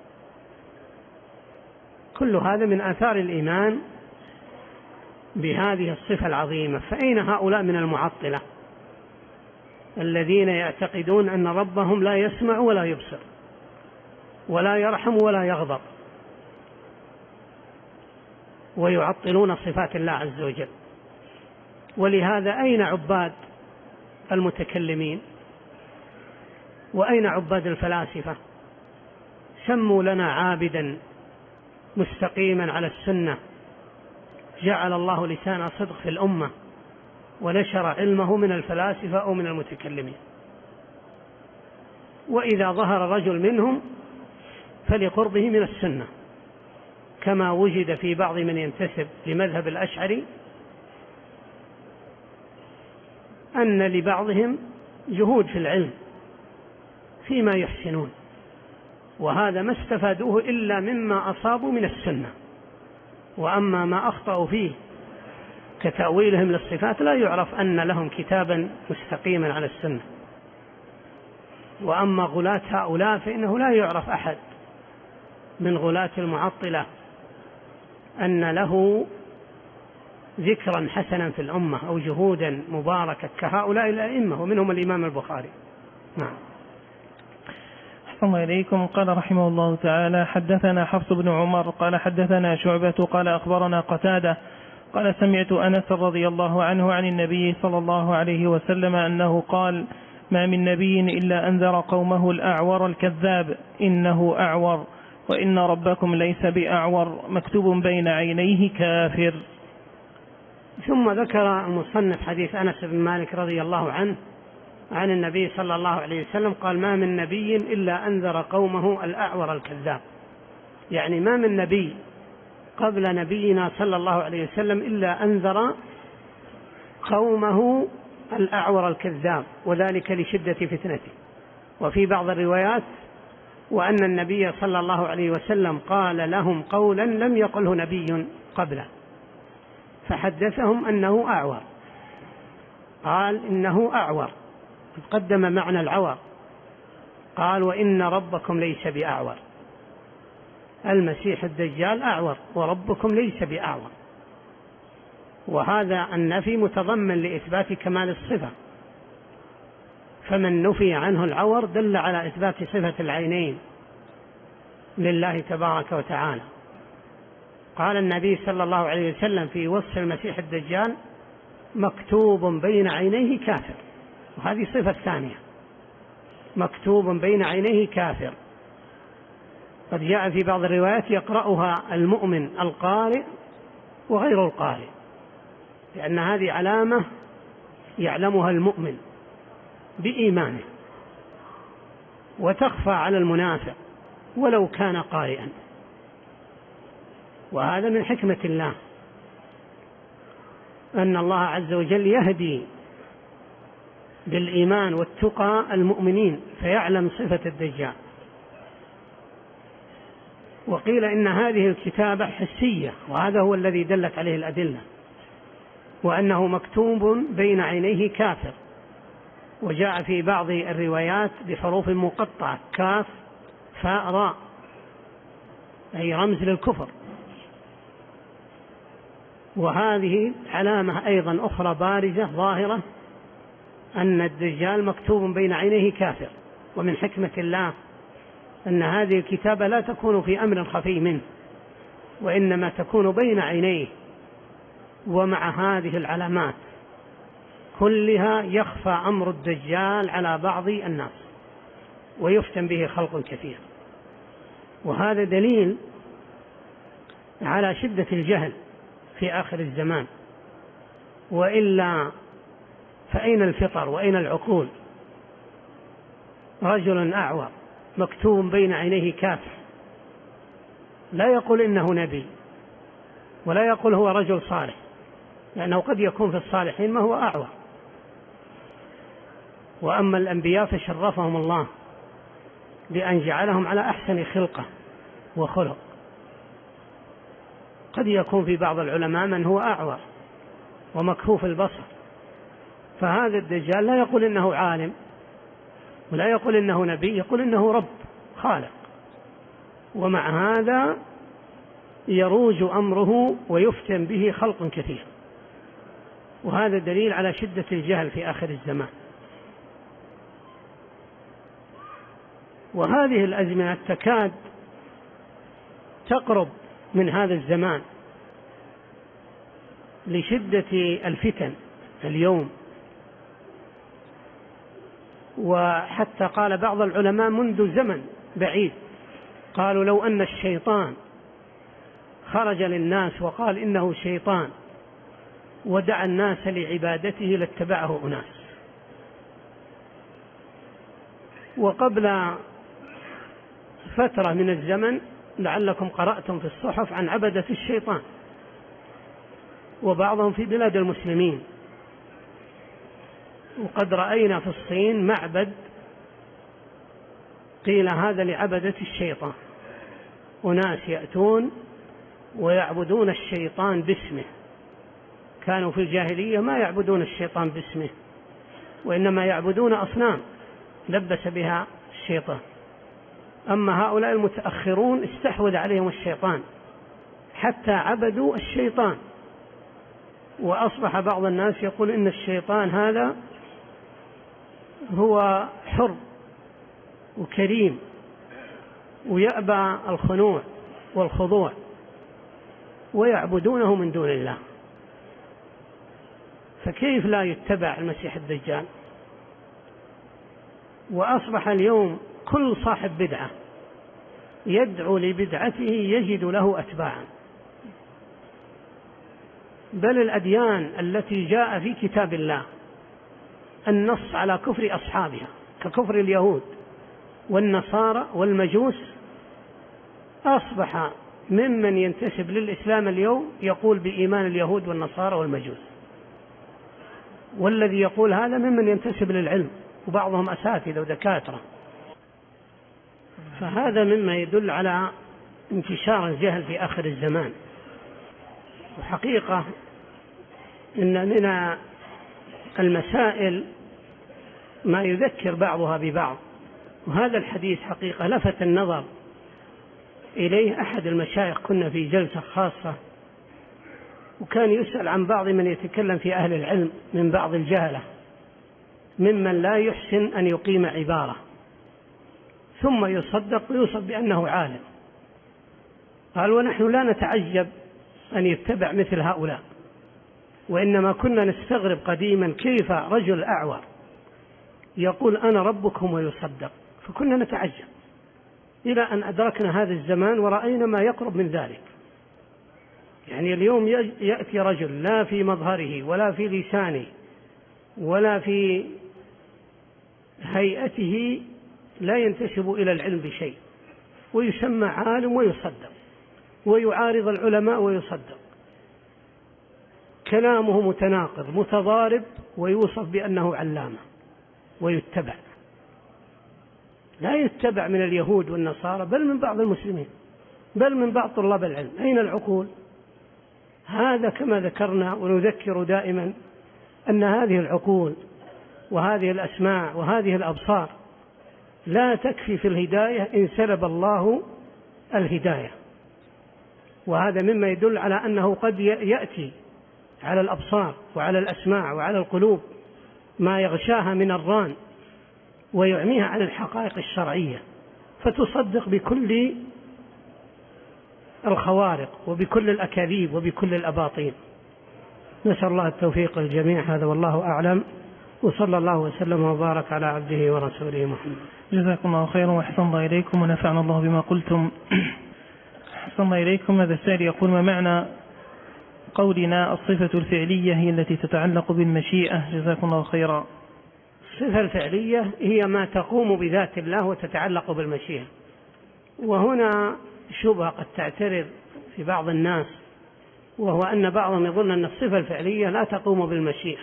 كل هذا من آثار الإيمان بهذه الصفة العظيمة. فأين هؤلاء من المعطلة الذين يعتقدون أن ربهم لا يسمع ولا يبصر ولا يرحم ولا يغضب، ويعطلون صفات الله عز وجل؟ ولهذا أين عباد المتكلمين؟ وأين عباد الفلاسفة؟ سموا لنا عابدا مستقيما على السنة جعل الله لسان صدق في الأمة ونشر علمه من الفلاسفة أو من المتكلمين. وإذا ظهر رجل منهم فلقربه من السنة، كما وجد في بعض من ينتسب لمذهب الأشعري أن لبعضهم جهود في العلم فيما يحسنون، وهذا ما استفادوه إلا مما أصابوا من السنة. وأما ما أخطأوا فيه كتأويلهم للصفات لا يعرف أن لهم كتابا مستقيما على السنة. وأما غلاة هؤلاء فإنه لا يعرف أحد من غلاة المعطلة أن له ذكرا حسنا في الأمة أو جهودا مباركة كهؤلاء الأئمة، ومنهم الإمام البخاري. نعم. أحسن الله إليكم. قال رحمه الله تعالى: حدثنا حفص بن عمر قال حدثنا شعبة قال أخبرنا قتادة قال سمعت أنس رضي الله عنه عن النبي صلى الله عليه وسلم أنه قال: ما من نبي إلا أنذر قومه الأعور الكذاب إنه أعور وإن ربكم ليس بأعور مكتوب بين عينيه كافر. ثم ذكر المصنف حديث أنس بن مالك رضي الله عنه عن النبي صلى الله عليه وسلم قال: ما من نبي إلا أنذر قومه الأعور الكذاب، يعني ما من نبي قبل نبينا صلى الله عليه وسلم إلا أنذر قومه الأعور الكذاب، وذلك لشدة فتنته. وفي بعض الروايات: وأن النبي صلى الله عليه وسلم قال لهم قولا لم يقله نبي قبله، فحدثهم أنه أعور، قال إنه أعور، قدم معنى العور، قال: وإن ربكم ليس بأعور، المسيح الدجال أعور وربكم ليس بأعور. وهذا النفي متضمن لإثبات كمال الصفة، فمن نفي عنه العور دل على إثبات صفة العينين لله تبارك وتعالى. قال النبي صلى الله عليه وسلم في وصف المسيح الدجال: مكتوب بين عينيه كافر، وهذه صفة ثانية، مكتوب بين عينيه كافر. قد جاء في بعض الروايات: يقرأها المؤمن القارئ وغير القارئ، لأن هذه علامة يعلمها المؤمن بإيمانه، وتخفى على المنافق ولو كان قارئا. وهذا من حكمة الله، أن الله عز وجل يهدي بالإيمان والتقى المؤمنين فيعلم صفة الدجال. وقيل إن هذه الكتابة حسية، وهذا هو الذي دلت عليه الأدلة، وأنه مكتوب بين عينيه كافر، وجاء في بعض الروايات بحروف مقطعة كاف فاء راء، أي رمز للكفر. وهذه علامة أيضا أخرى بارزة ظاهرة أن الدجال مكتوب بين عينيه كافر. ومن حكمة الله أن هذه الكتابة لا تكون في أمر خفي منه، وإنما تكون بين عينيه. ومع هذه العلامات كلها يخفى أمر الدجال على بعض الناس ويفتن به خلق كثير، وهذا دليل على شدة الجهل في آخر الزمان. وإلا فأين الفطر وأين العقول؟ رجل أعور مكتوب بين عينيه كافر لا يقول إنه نبي ولا يقول هو رجل صالح، لأنه قد يكون في الصالحين ما هو أعور. وأما الأنبياء فشرفهم الله بأن جعلهم على أحسن خلقة وخلق. قد يكون في بعض العلماء من هو أعور ومكفوف البصر، فهذا الدجال لا يقول إنه عالم ولا يقول إنه نبي، يقول إنه رب خالق. ومع هذا يروج أمره ويفتن به خلق كثير، وهذا دليل على شدة الجهل في آخر الزمان. وهذه الأزمنة تكاد تقرب من هذا الزمان لشدة الفتن اليوم. وحتى قال بعض العلماء منذ زمن بعيد، قالوا لو أن الشيطان خرج للناس وقال إنه شيطان ودعا الناس لعبادته لاتبعه أناس. وقبل فترة من الزمن لعلكم قرأتم في الصحف عن عبدة الشيطان، وبعضهم في بلاد المسلمين. وقد رأينا في الصين معبد قيل هذا لعبدة الشيطان، أناس يأتون ويعبدون الشيطان باسمه. كانوا في الجاهلية ما يعبدون الشيطان باسمه، وإنما يعبدون أصنام لبس بها الشيطان. أما هؤلاء المتأخرون استحوذ عليهم الشيطان حتى عبدوا الشيطان، وأصبح بعض الناس يقول إن الشيطان هذا هو حر وكريم ويأبى الخنوع والخضوع، ويعبدونه من دون الله. فكيف لا يتبع المسيح الدجال؟ وأصبح اليوم كل صاحب بدعة يدعو لبدعته يجد له أتباعا، بل الأديان التي جاء في كتاب الله النص على كفر أصحابها ككفر اليهود والنصارى والمجوس، أصبح ممن ينتسب للإسلام اليوم يقول بإيمان اليهود والنصارى والمجوس، والذي يقول هذا ممن ينتسب للعلم، وبعضهم أساتذة ودكاترة. فهذا مما يدل على انتشار الجهل في آخر الزمان. وحقيقة إن من المسائل ما يذكر بعضها ببعض، وهذا الحديث حقيقة لفت النظر إليه أحد المشايخ. كنا في جلسة خاصة وكان يسأل عن بعض من يتكلم في أهل العلم من بعض الجهلة ممن لا يحسن أن يقيم عبارة ثم يصدق ويوصف بأنه عالم. قال ونحن لا نتعجب أن يتبع مثل هؤلاء، وإنما كنا نستغرب قديما كيف رجل أعور يقول أنا ربكم ويصدق، فكنا نتعجب إلى أن أدركنا هذا الزمان ورأينا ما يقرب من ذلك. يعني اليوم يأتي رجل لا في مظهره ولا في لسانه ولا في هيئته لا ينتسب إلى العلم بشيء ويسمى عالم ويصدق، ويعارض العلماء ويصدق، كلامه متناقض متضارب ويوصف بأنه علامة ويتبع، لا يتبع من اليهود والنصارى بل من بعض المسلمين بل من بعض طلاب العلم. أين العقول؟ هذا كما ذكرنا ونذكر دائما أن هذه العقول وهذه الأسماع وهذه الأبصار لا تكفي في الهداية إن سلب الله الهداية، وهذا مما يدل على أنه قد يأتي على الأبصار وعلى الأسماع وعلى القلوب ما يغشاها من الران ويعميها عن الحقائق الشرعية، فتصدق بكل الخوارق وبكل الأكاذيب وبكل الأباطيل. نسأل الله التوفيق للجميع، هذا والله أعلم، وصلى الله وسلم وبارك على عبده ورسوله محمد. جزاكم الله خيرا وأحسن الله إليكم ونفعنا الله بما قلتم. أحسن الله إليكم. هذا السائل يقول: ما معنى قولنا الصفة الفعلية هي التي تتعلق بالمشيئة؟ جزاكم الله خيرا. الصفة الفعلية هي ما تقوم بذات الله وتتعلق بالمشيئة، وهنا شبهة قد تعترض في بعض الناس، وهو أن بعضهم يظن أن الصفة الفعلية لا تقوم بالمشيئة،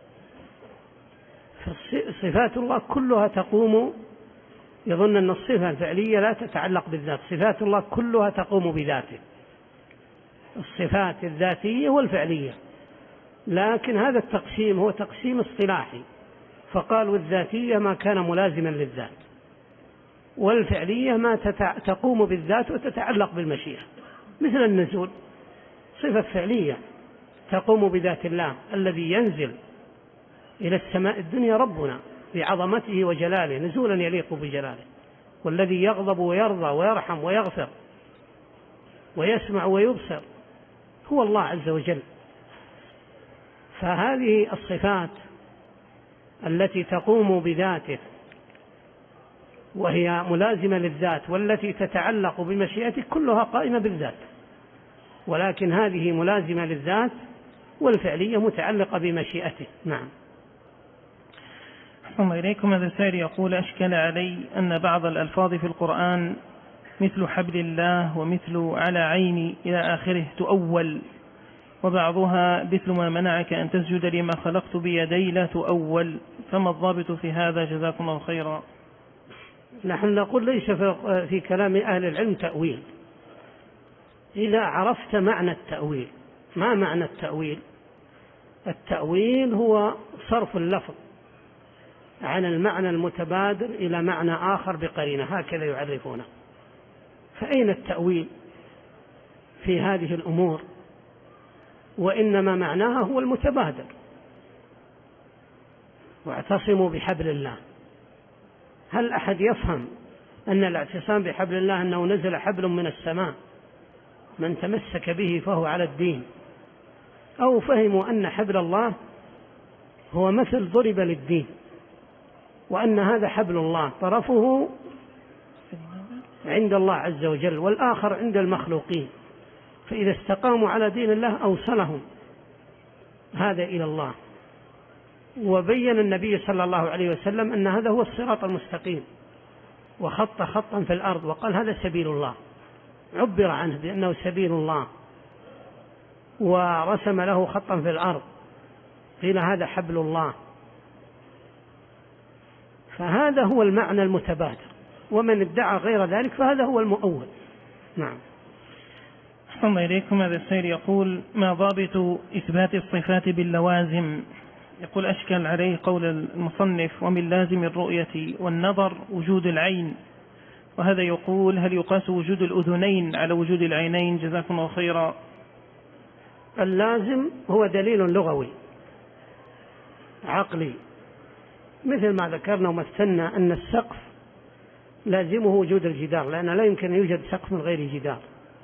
فصفات الله كلها تقوم، يظن أن الصفة الفعلية لا تتعلق بالذات، صفات الله كلها تقوم بذاته، الصفات الذاتية والفعلية، لكن هذا التقسيم هو تقسيم اصطلاحي، فقالوا الذاتية ما كان ملازما للذات، والفعلية ما تقوم بالذات وتتعلق بالمشيئة، مثل النزول صفة فعلية تقوم بذات الله، الذي ينزل إلى السماء الدنيا ربنا بعظمته وجلاله نزولا يليق بجلاله، والذي يغضب ويرضى ويرحم ويغفر ويسمع ويبصر هو الله عز وجل. فهذه الصفات التي تقوم بذاته وهي ملازمة للذات والتي تتعلق بمشيئته كلها قائمة بالذات، ولكن هذه ملازمة للذات والفعلية متعلقة بمشيئته. نعم. أحسن الله إليكم. هذا السائل يقول: أشكل علي أن بعض الألفاظ في القرآن مثل حبل الله ومثل على عيني إلى آخره تؤول، وبعضها مثل ما منعك أن تسجد لما خلقت بيدي لا تؤول، فما الضابط في هذا؟ جزاكم الله خيرا. نحن نقول ليس في كلام أهل العلم تأويل إذا عرفت معنى التأويل. ما معنى التأويل؟ التأويل هو صرف اللفظ عن المعنى المتبادر إلى معنى آخر بقرينة، هكذا يعرفونه. فأين التأويل في هذه الأمور؟ وإنما معناها هو المتبادر، واعتصموا بحبل الله. هل أحد يفهم أن الاعتصام بحبل الله أنه نزل حبل من السماء من تمسك به فهو على الدين؟ أو فهموا أن حبل الله هو مثل ضرب للدين، وأن هذا حبل الله طرفه عند الله عز وجل والآخر عند المخلوقين، فإذا استقاموا على دين الله أوصلهم هذا إلى الله. وبين النبي صلى الله عليه وسلم أن هذا هو الصراط المستقيم، وخط خطا في الأرض وقال هذا سبيل الله، عبر عنه بأنه سبيل الله، ورسم له خطا في الأرض قيل هذا حبل الله. فهذا هو المعنى المتبادر، ومن ادعى غير ذلك فهذا هو المؤول. نعم. أحسن الله إليكم. هذا السائل يقول: ما ضابط إثبات الصفات باللوازم؟ يقول: أشكل عليه قول المصنف: ومن لازم الرؤية والنظر وجود العين، وهذا يقول: هل يقاس وجود الأذنين على وجود العينين؟ جزاكم الله خيرا. اللازم هو دليل لغوي عقلي، مثل ما ذكرنا ومثلنا أن السقف لازمه وجود الجدار، لأن لا يمكن أن يوجد سقف من غير جدار.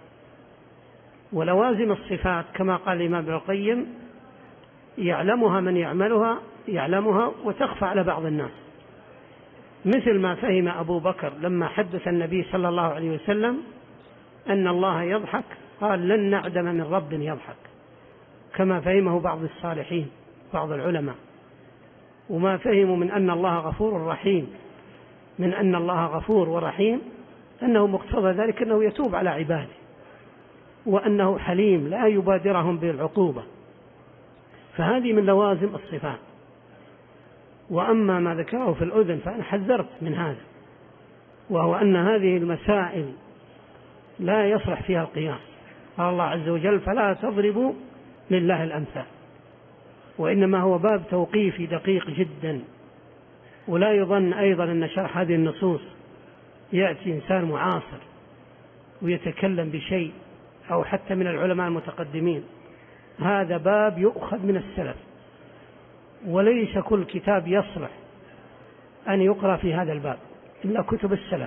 ولوازم الصفات كما قال الإمام ابن القيم يعلمها من يعلمها وتخفى على بعض الناس، مثل ما فهم أبو بكر لما حدث النبي صلى الله عليه وسلم أن الله يضحك قال: لن نعدم من رب يضحك، كما فهمه بعض الصالحين بعض العلماء. وما فهموا من أن الله غفور رحيم، من أن الله غفور ورحيم أنه مقتضى ذلك أنه يتوب على عباده، وأنه حليم لا يبادرهم بالعقوبة، فهذه من لوازم الصفات. وأما ما ذكره في الأذن فأنا حذرت من هذا، وهو أن هذه المسائل لا يصلح فيها القياس. قال الله عز وجل: فلا تضربوا لله الأمثال. وإنما هو باب توقيفي دقيق جدا. ولا يظن أيضا أن شرح هذه النصوص يأتي إنسان معاصر ويتكلم بشيء أو حتى من العلماء المتقدمين. هذا باب يؤخذ من السلف، وليس كل كتاب يصلح أن يقرأ في هذا الباب إلا كتب السلف.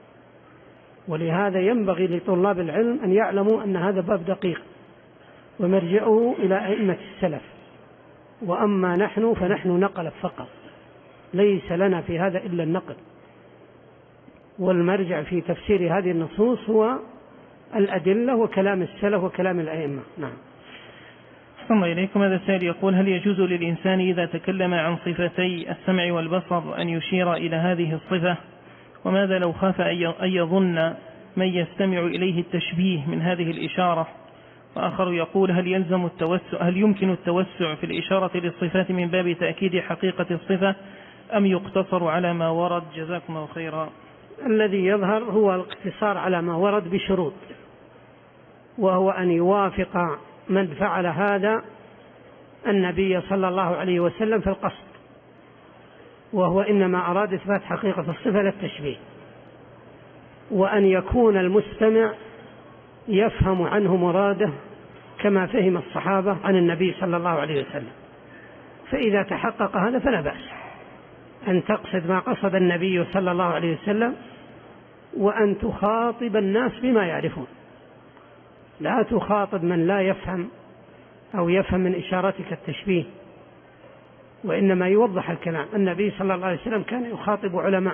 ولهذا ينبغي لطلاب العلم أن يعلموا أن هذا باب دقيق ومرجعه إلى أئمة السلف. وأما نحن فنحن نقل فقط، ليس لنا في هذا إلا النقل، والمرجع في تفسير هذه النصوص هو الأدلة وكلام السلف وكلام الأئمة. نعم. أحسن الله إليكم. هذا السائل يقول: هل يجوز للإنسان إذا تكلم عن صفتي السمع والبصر أن يشير إلى هذه الصفة؟ وماذا لو خاف أن يظن من يستمع إليه التشبيه من هذه الإشارة؟ وآخر يقول: هل يمكن التوسع في الإشارة للصفات من باب تأكيد حقيقة الصفة أم يقتصر على ما ورد؟ جزاكم الله خيرا. الذي يظهر هو الاقتصار على ما ورد بشروط، وهو أن يوافق من فعل هذا النبي صلى الله عليه وسلم في القصد، وهو إنما أراد إثبات حقيقة الصفة للتشبيه، وأن يكون المستمع يفهم عنه مراده كما فهم الصحابة عن النبي صلى الله عليه وسلم. فإذا تحقق هذا فلا بأس أن تقصد ما قصد النبي صلى الله عليه وسلم، وأن تخاطب الناس بما يعرفون، لا تخاطب من لا يفهم أو يفهم من إشارتك التشبيه، وإنما يوضح الكلام. النبي صلى الله عليه وسلم كان يخاطب علماء،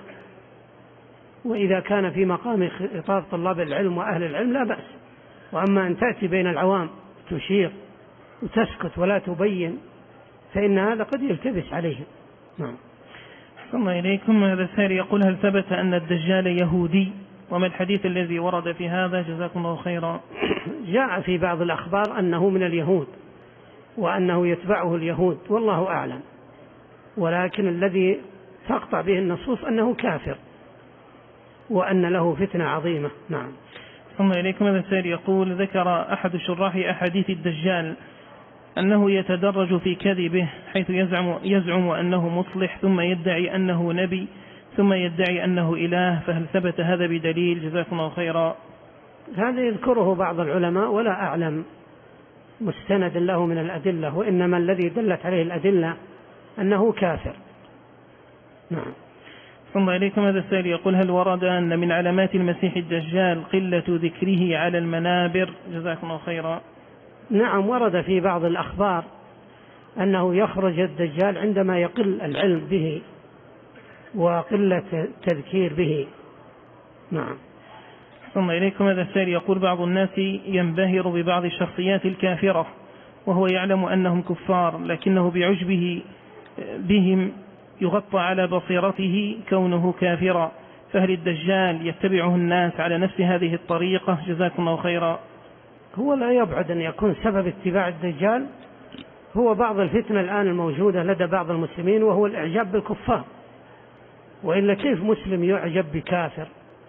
وإذا كان في مقام خطاب طلاب العلم وأهل العلم لا بأس. وأما أن تأتي بين العوام تشير وتسكت ولا تبين فإن هذا قد يلتبس عليهم. نعم. أحسن الله إليكم. هذا السائل يقول: هل ثبت أن الدجال يهودي؟ وما الحديث الذي ورد في هذا؟ جزاكم الله خيرا. جاء في بعض الأخبار أنه من اليهود وأنه يتبعه اليهود، والله أعلم، ولكن الذي تقطع به النصوص أنه كافر وأن له فتنة عظيمة. نعم. ثم إليكم. هذا السائل يقول: ذكر أحد شراح أحاديث الدجال أنه يتدرج في كذبه، حيث يزعم أنه مصلح، ثم يدعي أنه نبي، ثم يدعي أنه إله، فهل ثبت هذا بدليل؟ جزاكم الله خيرا. هذا يذكره بعض العلماء ولا أعلم مستند له من الأدلة، وإنما الذي دلت عليه الأدلة أنه كافر. نعم. ثم إليكم. هذا السائل يقول: هل ورد أن من علامات المسيح الدجال قلة ذكره على المنابر؟ جزاكم الله خيرا. نعم، ورد في بعض الأخبار أنه يخرج الدجال عندما يقل العلم به وقلة التذكير به. نعم. ثم إليكم. هذا السائل يقول: بعض الناس ينبهر ببعض الشخصيات الكافرة وهو يعلم أنهم كفار، لكنه بعجبه بهم يغطى على بصيرته كونه كافرا، فهل الدجال يتبعه الناس على نفس هذه الطريقة؟ جزاكم الله خيرا. هو لا يبعد أن يكون سبب اتباع الدجال هو بعض الفتنة الآن الموجودة لدى بعض المسلمين، وهو الإعجاب بالكفار، وإلا كيف مسلم يعجب بكافر؟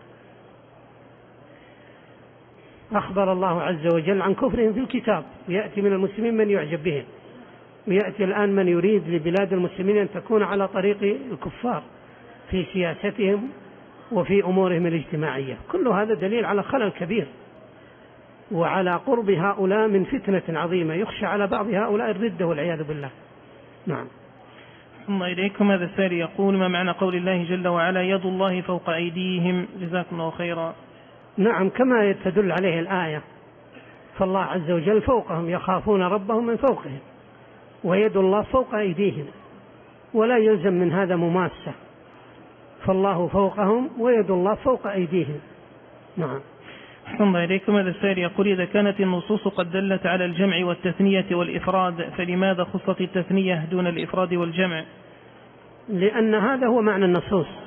أخبر الله عز وجل عن كفرهم في الكتاب، ويأتي من المسلمين من يعجب بهم، ويأتي الآن من يريد لبلاد المسلمين أن تكون على طريق الكفار في سياستهم وفي أمورهم الاجتماعية. كل هذا دليل على خلل كبير وعلى قرب هؤلاء من فتنة عظيمة يخشى على بعض هؤلاء الردة والعياذ بالله. نعم. ثم إليكم. هذا السائل يقول: ما معنى قول الله جل وعلا: يد الله فوق أيديهم؟ جزاكم الله خيرا. نعم، كما تدل عليه الآية، فالله عز وجل فوقهم يخافون ربهم من فوقهم، ويد الله فوق أيديهم، ولا يلزم من هذا مماسة، فالله فوقهم ويد الله فوق أيديهم. نعم. ثم إليكم. هذا السائل يقول: إذا كانت النصوص قد دلت على الجمع والتثنية والإفراد، فلماذا خصت التثنية دون الإفراد والجمع؟ لأن هذا هو معنى النصوص،